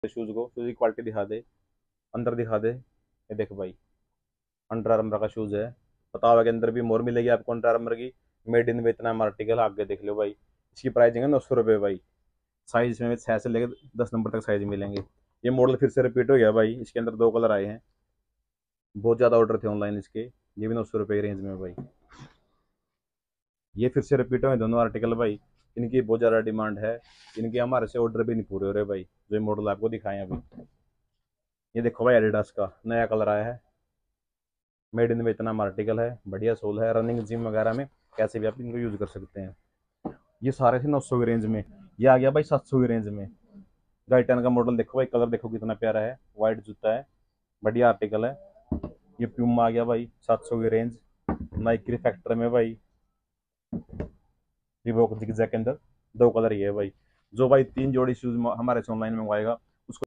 Shoes को, shoes की quality दिखा दे, अंदर दिखा दे। ये देख भाई, अंडर आर्मर का शूज है। पता होगा कि अंदर भी मोर मिलेगी आपको अंडर आर्मर की। मेड इन वियतनाम आर्टिकल, आगे देख लो भाई। इसकी प्राइसिंग है 900 रुपये भाई। साइज इसमें 6 से लेकर 10 नंबर तक साइज मिलेंगे। ये मॉडल फिर से रिपीट हो गया भाई, इसके अंदर 2 कलर आए हैं। बहुत ज़्यादा ऑर्डर थे ऑनलाइन इसके। ये भी 900 रुपये की रेंज में है भाई। ये फिर से रिपीट हुए दोनों आर्टिकल भाई। इनकी बहुत ज़्यादा डिमांड है। इनके हमारे से ऑर्डर भी नहीं पूरे हो रहे भाई, जो मॉडल आपको दिखाएं अभी। ये देखो भाई, एडिडास का नया कलर आया है। मेड इन वियतनाम आर्टिकल है, बढ़िया सोल है। रनिंग जिम वगैरह में कैसे भी आप इनको यूज़ कर सकते हैं। ये सारे थे 900 की रेंज में। ये आ गया भाई 700 की रेंज में। गाइटन का मॉडल देखो भाई, कलर देखो कितना प्यारा है। वाइट जूता है, बढ़िया आर्टिकल है। ये प्यूमा आ गया भाई 700 की रेंज। नाइक रिफैक्टर में भाई, रिबॉक जिगजैग के अंदर। 2 कलर ही है भाई। जो भाई 3 जोड़ी शूज हमारे से ऑनलाइन मंगवाएगा